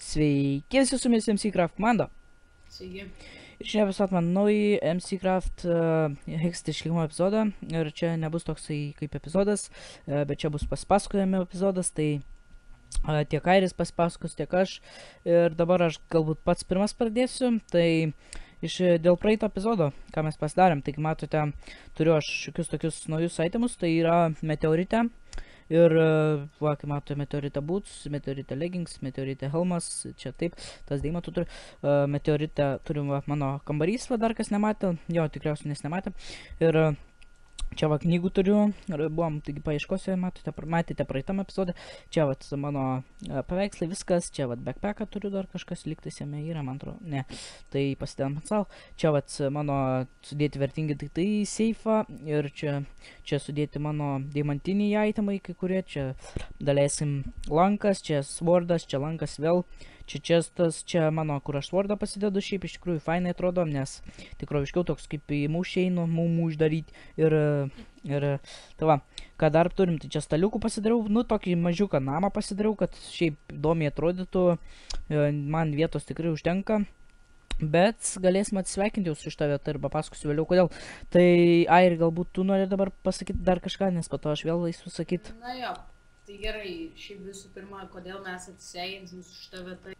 Sveiki, visi su jumis MCCraft komanda. Sveiki. Ir šiandien visat man naują MCCraft Hexed išlikimo epizodą. Ir čia nebus toksai kaip epizodas, bet čia bus pasipasakojami epizodas. Tai tiek Airis pasipasakos, tiek aš. Ir dabar aš galbūt pats pirmas pradėsiu. Tai dėl praeito epizodo, ką mes pasidarėm, tai matote, turiu aš šiokius tokius naujus itemus. Tai yra meteorite. Ir, va, kaip matote, meteorite boots, meteorite leggings, meteorite helmas, čia taip, tas deimantų turiu. Meteorite turim, va, mano kambarys, va, dar kas nematė, jo, tikriausiai nes nematė. Ir čia, va, knygų turiu, ir buvom, taigi, paieškose, matėte praeitam epizode. Čia, va, mano paveikslai, viskas, čia, va, backpacką turiu, dar kažkas liktais jame yra, man atrodo, ne, tai pasidėjom ant savo. Čia, va, mano sudėti vertingi daiktai į seifą, ir čia sudėti mano deimantiniai itemai, kai kurie, čia daleisim lankas, čia swordas, čia lankas vėl. Čia chestas, čia mano, kur aš swordą pasidedu, šiaip iš tikrųjų fainai atrodo, nes tikroviškiau toks kaip į mūšį einu, mūmų uždaryti. Ir tai va, ką dar turim, tai čia staliukų pasidariau, nu tokį mažiuką namą pasidariau, kad šiaip įdomiai atrodytų, man vietos tikrai užtenka. Bet galėsim atsisveikinti jau su šitą vietą ir papasakosiu vėliau kodėl. Tai Airi, galbūt tu nori dabar pasakyti dar kažką, nes po to aš vėl eisiu sakyti. Na jo, tai gerai, šiaip visų pirma, kodėl mes atsisveikinsim su šitą vietą.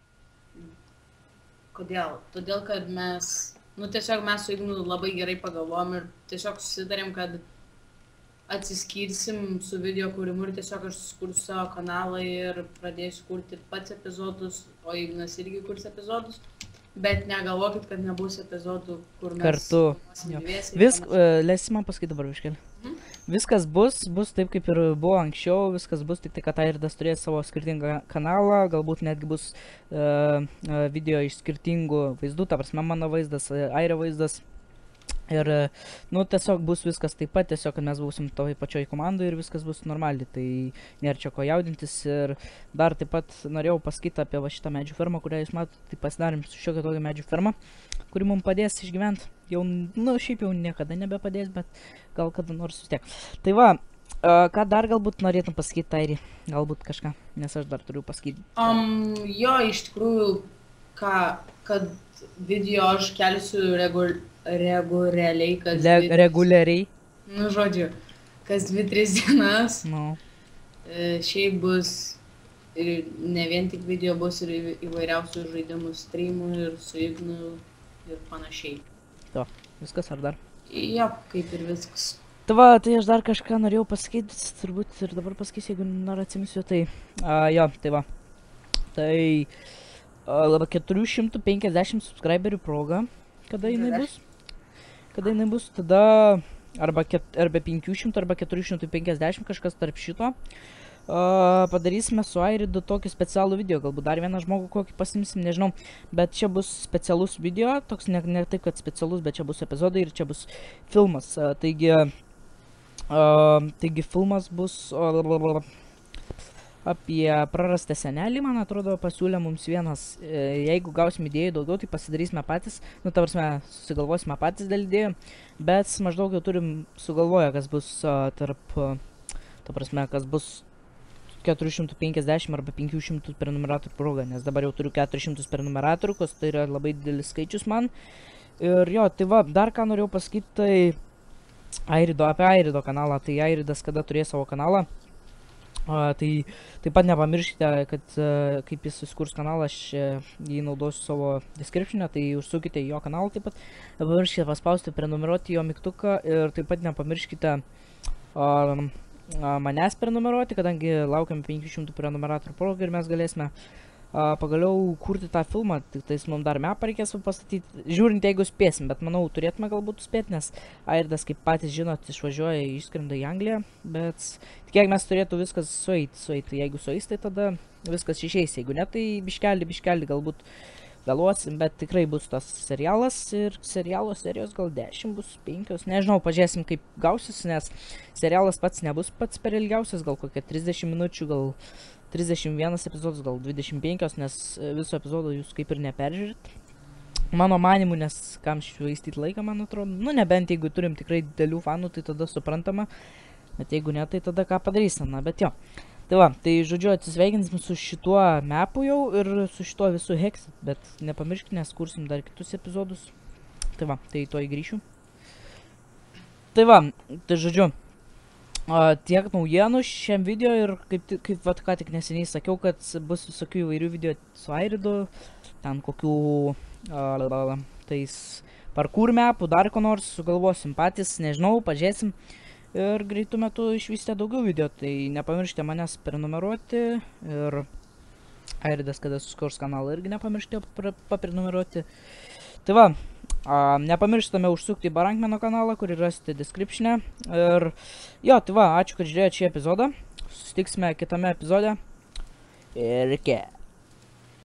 Kodėl? Todėl, kad mes, tiesiog mes su Ignu labai gerai pagalvom ir tiesiog susitarėm, kad atsiskirsim su video kūrimu ir tiesiog aš susikursiu savo kanalą ir pradėsiu kurti pats epizodus, o Ignas irgi kurs epizodus. Bet negalvokit, kad nebus epizodų, kur mes kartu. Leisi man pasakyti dabar viškelį. Viskas bus taip kaip ir buvo anksčiau, viskas bus tik tai, kad Airidas turės savo skirtingą kanalą, galbūt netgi bus video iš skirtingų vaizdų, ta prasme mano vaizdas, Airio vaizdas. Ir, tiesiog bus viskas taip pat, tiesiog, kad mes būsim toj pačioj komandai ir viskas bus normaliai, tai nėra čia ko jaudintis. Ir dar taip pat norėjau pasakyti apie va šitą medžių fermą, kurią jūs matote, tai pasidarėm su šiokia tokia medžių ferma, kuri mums padės išgyventi. Jau, šiaip jau niekada nebepadės, bet gal kada nors vis tiek. Tai va, ką dar galbūt norėtum pasakyti, Airi? Galbūt kažką, nes aš dar turiu pasakyti. Jo, iš tikrųjų, kad video aš kelsiu reguliariai, reguliariai. Žodžiu, kas 2-3 dienas. Šiaip bus ir ne vien tik video, bus ir įvairiausių žaidimų, streamų ir su Ignu ir panašiai. To, viskas ar dar? Jo, kaip ir viskas. Tai va, tai aš dar kažką norėjau pasakyti, turbūt ir dabar pasakysiu, jeigu nors atsimisiu, tai jo, tai va. Tai 450 subscriberių proga, kada jinai bus? Kada jinai bus, tada arba 500, arba 450, kažkas tarp šito. Padarysime su Airidu tokį specialų video, galbūt dar vieną žmogų kokį pasimsim, nežinau. Bet čia bus specialus video, toks ne taip, kad specialus, bet čia bus epizodai ir čia bus filmas. Taigi filmas bus apie prarastą senelį, man atrodo, pasiūlė mums vienas. Jeigu gausim idėjų daugiau, tai pasidarysime patys. Ta prasme, susigalvosime patys dėl idėjų. Bet maždaug jau turim sugalvoję, kas bus kas bus 450 arba 500 prenumeratorių proga, nes dabar jau turiu 400 prenumeratorių, kas tai yra labai didelis skaičius man. Ir jo, tai va, dar ką norėjau pasakyti, tai apie Airido kanalą. Tai Airidas kada turės savo kanalą, tai taip pat nepamirškite, kad kaip jis susikurs kanalą, aš jį naudosiu savo description'e, tai užsukite į jo kanalą taip pat. Nepamirškite paspausti prenumeruoti jo mygtuką ir taip pat nepamirškite manęs prenumeruoti, kadangi laukiam 500 prenumeratorių progą ir mes galėsime pagaliau kurti tą filmą. Tik tais mums dar mapą reikės pastatyti, žiūrint jeigu spėsim, bet manau turėtume galbūt spėti, nes Airidas, kaip patys žinot, išvažiuoja, išskrenda į Angliją, bet tikėkimės turėtų viskas sueiti. Jeigu sueis, tai tada viskas išeis, jeigu ne, tai biškelį galbūt vėluosim, bet tikrai bus tas serialas ir serialo serijos gal 10 bus 5, nežinau, pažiūrėsim kaip gausis, nes serialas pats nebus pats per ilgiausias, gal kokia 30 minučių, gal 31 epizodas, gal 25, nes viso epizodo jūs kaip ir neperžiūrit. Mano manimu, nes kam švaistyti laiką, man atrodo, nebent jeigu turim tikrai didelių fanų, tai tada suprantama, bet jeigu ne, tai tada ką padarysim, bet jo. Tai va, tai žodžiu atsisveikinsim su šituo mapu jau ir su šituo visu Hexit, bet nepamirškit, nes kursim dar kitus epizodus. Tai va, tai to įgrįšiu. Tai va, tai žodžiu, tiek naujienų šiam video ir kaip vat ką tik neseniai sakiau, kad bus visokių įvairių video su Airidu, ten kokių tais parkour mapų, dar ko nors sugalvosim patys, nežinau, pažiūrėsim. Ir greitų metų išvystė daugiau video, tai nepamirškite manęs prenumeruoti ir Airidas, kada suskurs kanalą, irgi nepamirškite paprenumeruoti. Tai va, nepamirštame užsukti į Barankmeno kanalą, kurį rasite description'e. Ir jo, tai va, ačiū, kad žiūrėjote šį epizodą. Susitiksime kitame epizode. Ir iki.